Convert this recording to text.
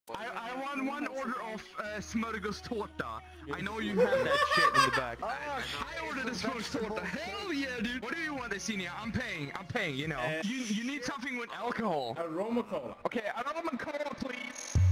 I want one order of smörgås tårta. I know you have that shit in the back. I ordered a smörgås tårta. Hell yeah, dude. What do you want, Esinia? I'm paying, you know. You need something with alcohol. Aroma cola. Okay, aroma cola, please.